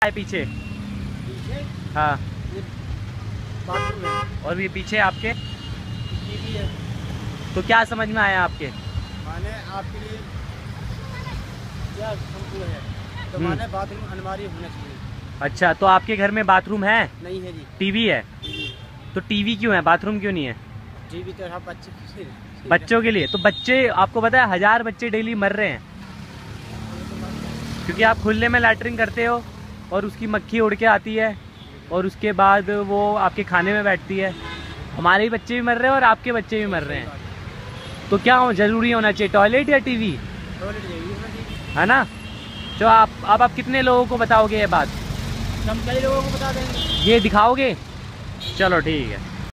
है पीछे? हाँ। बाथरूम है। और ये पीछे आपके टीवी है। तो क्या समझ में आया आपके? माने आपके लिए क्या संपूर्ण है, तो माने बाथरूम अलमारी होना चाहिए। अच्छा, तो आपके घर में बाथरूम है? नहीं है जी। टीवी है? टीवी। तो टीवी क्यों है, बाथरूम क्यों नहीं है? टीवी तो सब बच्चों के लिए। तो बच्चे, आपको पता है 1000 बच्चे डेली मर रहे हैं क्योंकि आप खुले में लैटरिन करते हो और उसकी मक्खी उड़ के आती है और उसके बाद वो आपके खाने में बैठती है। हमारे बच्चे भी मर रहे हैं और आपके बच्चे भी मर रहे हैं। तो क्या जरूरी होना चाहिए, टॉयलेट या टीवी? टॉयलेट चाहिए, है ना? तो आप कितने लोगों को बताओगे ये बात? हम कई लोगों को बता देंगे। ये दिखाओगे? चलो ठीक है।